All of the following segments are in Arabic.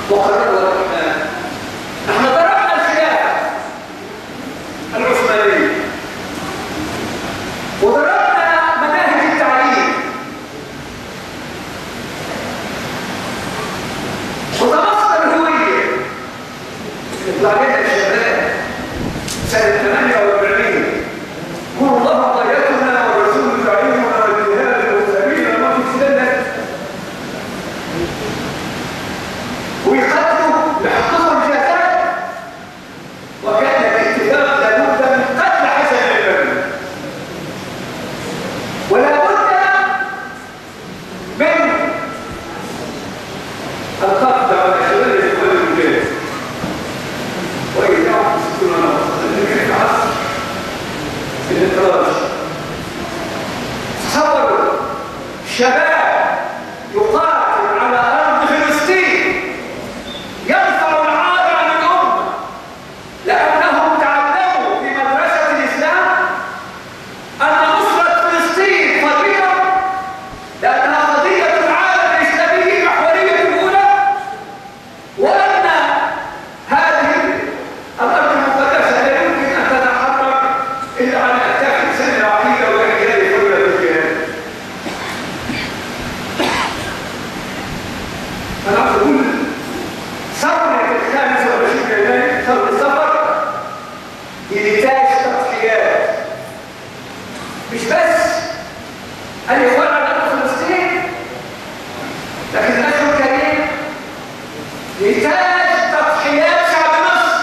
وقرروا الرحمن. نحن ضربنا الخلافة العثمانية وضربنا مناهج التعليم وضبطنا الهوية. يطلع لنا الشباب سنة 48 قول الله ضيتنا والرسول تعليمنا والجهاد والسبيل ما في سنة ويقتلوا بحقهم الجهاد. وكان الاتفاق لابد من قتل حسن البنا ولا بد من القبض على شباب الإخوان الرجال وإيداعهم ستون نقطة في العصر في الإخراج. تصوروا شباب يقاتل على أرض فلسطين يرفع العار عن الأمة لأنهم تعلموا في مدرسة الإسلام أن نصرة فلسطين فريضة لأنها قضية العالم الإسلامي محورية الأولى، وأن هذه الأرض المقدسة لا يمكن أن تتحرك إلا على أكتاف الإنسان العقيدة وإحياء حرية الجهاد. أنا أقول ثورة 25 يناير ثورة السفر هي نتاج تضحيات مش بس أن يولع على فلسطين، لكن الأخ الكريم نتاج تضحيات شعب مصر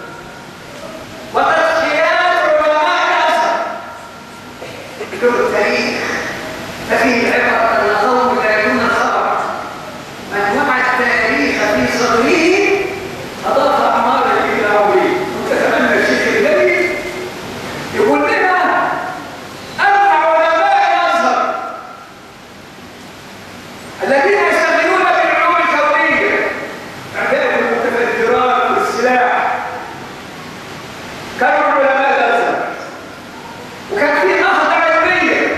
وتضحيات علماء الأزهر. له تاريخ ففيه العبر أن القوم لا يكون الخبر من وضع التاريخ في صدره أضاف أعمارا إلى عمره. وتتمنى الشيخ الذي يقول لنا أن علماء الأزهر الذين يشتغلون بالعلوم الكونية إعداد المتفجرات والسلاح كانوا علماء الأزهر، وكان في نهضة علمية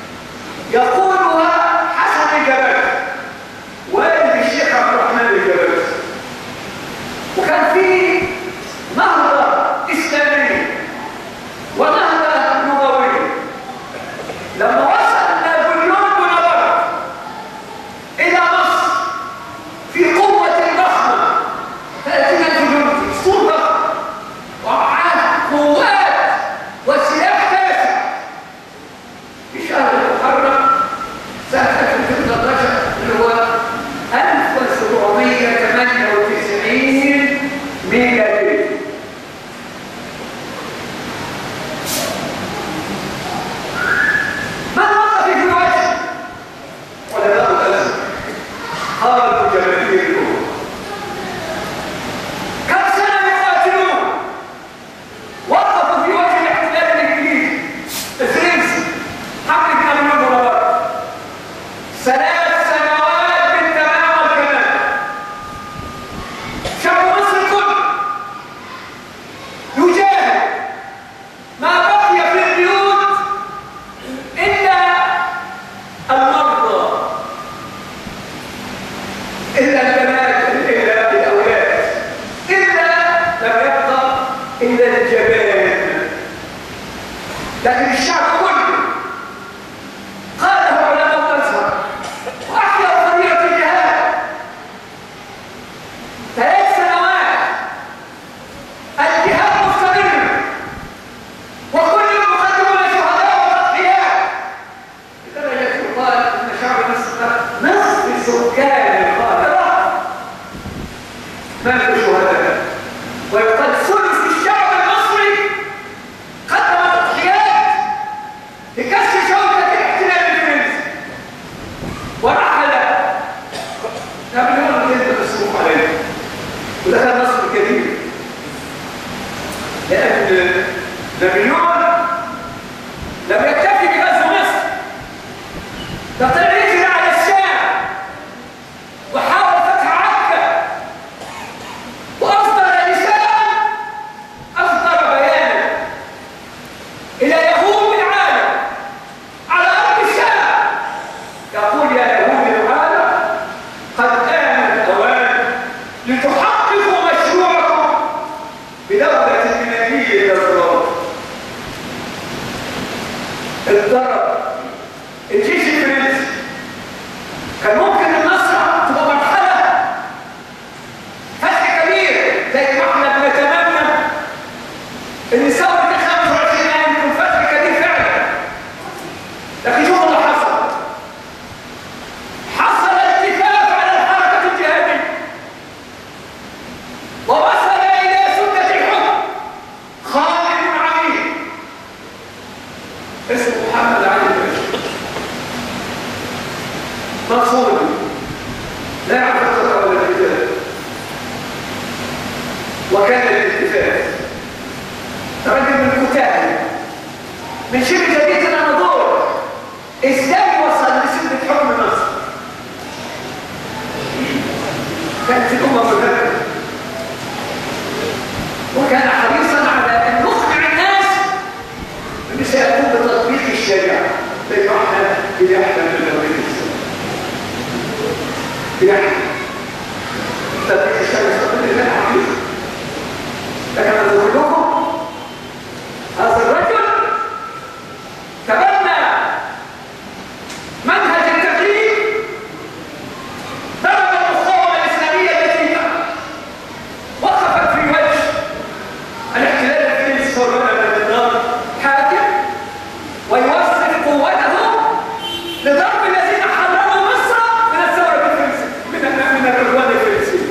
يقولها حسن الجبل والد الشيخ عبد الرحمن الجبل، وكان في نهضة إسلامية ونهضة لغوية. لما وصل نابليون بونابرت إلى مصر في قوة ضخمة 30,000 جندي اسطول ضخم ومعاه قوات وسلاح تاسع في شهر محرم سنة 2013 اللي هو 1798 ميلادي. من وقف في وجه علماء الأزهر قالوا جماهير الأمة كم سنة يقاتلون، وقفوا في وجه الاحتلال الإنجليزي الفرنسي حمل بن نابليون بونابرت 3 سنوات بالتمام والكمال. شعب مصر كله يجاهد ما بقي في البيوت إلا المرضى، إلا البنات، إلا الأولاد، إلا لم يبقى إلا الجبان. لكن الشعب كله قاده علماء الأزهر وأحيا قضية الجهاد 3 سنوات. الجهاد مستمر وكل يوم يقدمون شهداء وتضحيات لدرجة يقال أن شعب مصر نصف سكان القاهرة ماتوا شهداء، ويقال ثلث الشعب المصري قدم تضحيات لكسر شوكة الاحتلال الفرنسي ورحل نابليون كذب مسروق عليه ودخل مصر الكبير، لأن نابليون لم يكتفي بغزو مصر، ده طلع يجري على الشام وحاول فتح عكا وأصدر رسالة، أصدر بيانا إلى يهود العالم على أرض الشام يقول يا يهود العالم قد آن الأوان لتحققوا مشروعكم بدولة منهجية للضرب. الضرب الجيش الفرنسي كان ممكن النصر تبقى مرحلة فتح كبير زي ما احنا بنتمنى ان ثورة 25 يناير يكون فتح كبير فعلا، لكن شوفوا اللي حصل. حصل الاتفاق على الحركة الجهادية ووصل إلى سدة الحكم خالد عميد اسمه محمد علي باشا، مقصود لا يعرف القضاء ولا الرجال، وكان الاتفاق رجل من كتاب من شبه جزيرة الأناضول ازاي وصل لسدة حكم مصر؟ كانت الأمة مدركة وكان حريصا على أن يقنع الناس أن سيكون بتطبيق الشريعة زي ما احنا بنحلم بالدولة الإسلامية. بنحلم تطبيق الشريعة تطبيق الله حقيقي. لكن أنا أقول لكم هذا الرجل تبنى منهج التغيير، ضرب المقاومة الإسلامية التي وقفت في وجه الاحتلال الفرنسي والرجل النظام حاكم ويوصل قوته لضرب الذين حرروا مصر من الثورة الفرنسية من العدوان الفرنسي.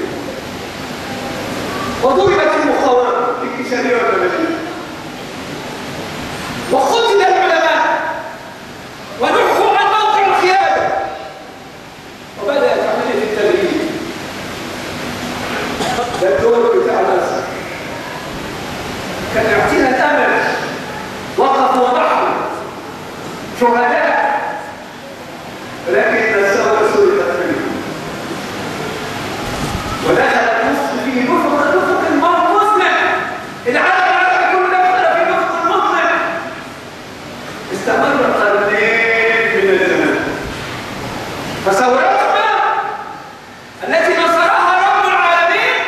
وضربت المقاومة الانكشافية والمدنية وقتل العلماء ونحوا عن موقع القيادة وبدأت عملية التغيير. ده الدور بتاع الأزهر كان يعطينا الأمل، وقفوا وضحوا شهداء، لكن الثورة سرقت منهم ودخلت مصر في نفق المظلم. العالم العربي كله دخل في نفق المظلم استمر قرنين من الزمن. فثورتنا التي نصرها رب العالمين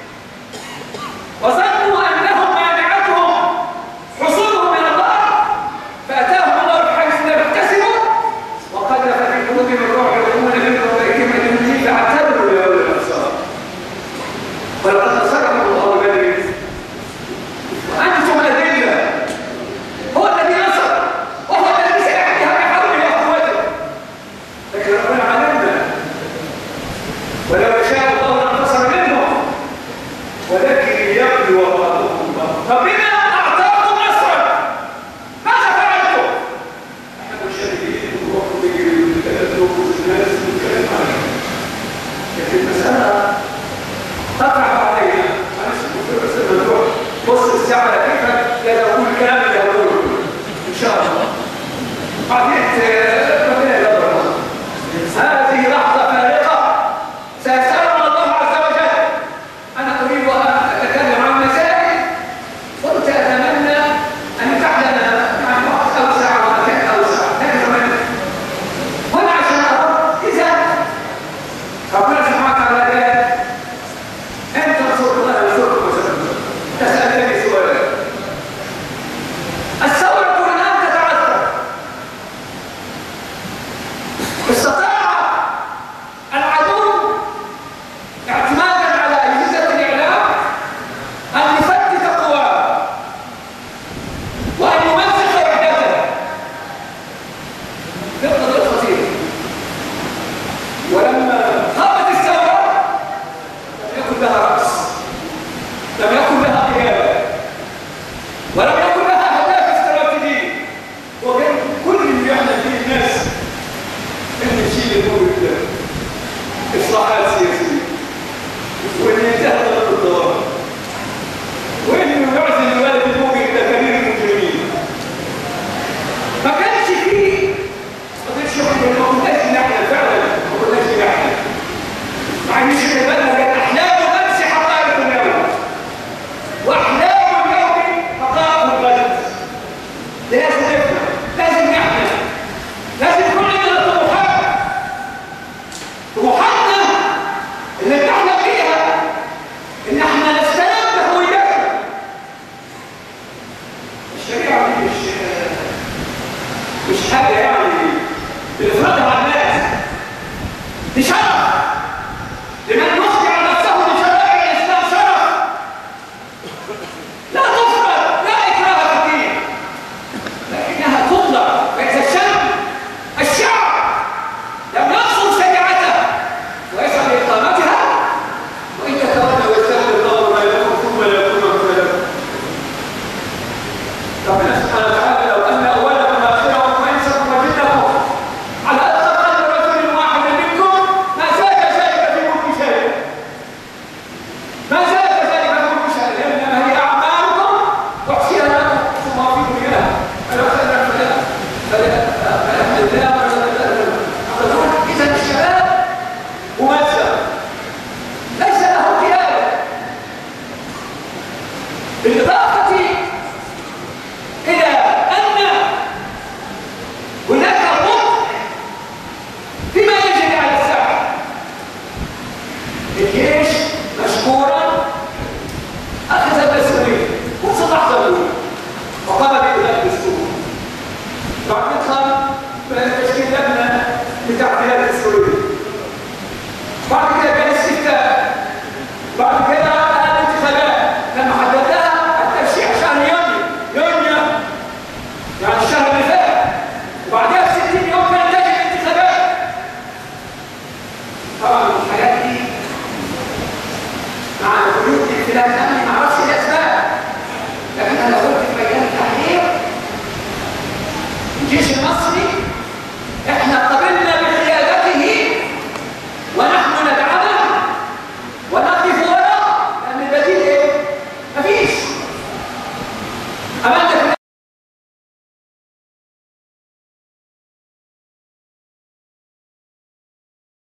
وظنوا انهم مانعتهم حصولهم من الله فاتاهم الله بحيث لا يحتسبوا وقذف في قلوبهم الرعب يقولون منهم وبئتهم ان يجيب فاعتبروا يا اولي الابصار ولقد نصركم الله ببدر وانتم اذله. هو الذي نصر وهو الذي سيحميها بحوله وقوته، لكن ربنا علمنا ولو يشاء الله لانتصر منهم ولكن ليبلو بعضكم بعضا. ربنا اعطاكم نصرا، ماذا فعلتم؟ احنا مشاهدين نروحوا نجري ونتكلم الناس ونتكلم عنها، لكن المساله تقع علينا. معلش بس الموضوع بص الساعه كيف يقول كلام يقول ان شاء الله بعدين ربنا يقدر. هذه لحظه فارقه سيسألنا الله عز وجل. انا اريد ان اتكلم عن مسائل كنت اتمنى ان تعلم عن وقت اوسع ومكان اوسع، لكن هنا عشان ارد اذا ربنا سبحانه وتعالى قال انت تنصر الله ينصركم وسلم. تسالني سؤال، الثوره الان تتعثر، استطاع العدو اعتمادا على اجهزه الاعلام ان يفتت قواه وان يمزق وحدته. ده قضيه خطيره. ولما قامت الثوره لم يكن لها راس، لم يكن لها قياده، ولم يكن لها اهداف استراتيجيه، وكان كل اللي يعمل فيه الناس ان يشيل الامور بالله اصلاحات سياسيه وان ينتهي ضرب الضرائب وان يعزل الوالد الموجي الى كبير المجرمين. ما كانش فيه قضيه شغل، ما كناش نحلم فعلا، ما كناش نحلم. مع ان الشيخ البنا كان احلام الامس حقائق اليوم واحلام اليوم حقائق الغد. لازم نفهم، لازم نحلم، لازم يكون عندنا طموحاتنا اللي بنحلم بيها الجيش مشكورا أخذ المسؤولية وصلح ضروري وقام بإغلاق الدستور. بعدها تشكيل لجنة لتعديلات الدستورية. بعد كده كان استفتاء. بعد كده الانتخابات كان محدد لها الترشيح شهر يونيو يعني الشهر اللي فات. وبعدها ب 60 يوم كانت تجي الانتخابات. طبعا الحاجات دي مع وجود اختلاف امني ما اعرفش الاسباب، لكن انا قلت في ميدان التحرير الجيش المصري احنا قبلنا بقيادته ونحن ندعمه ونقف وراءه، لان البديل ايه؟ مفيش. امام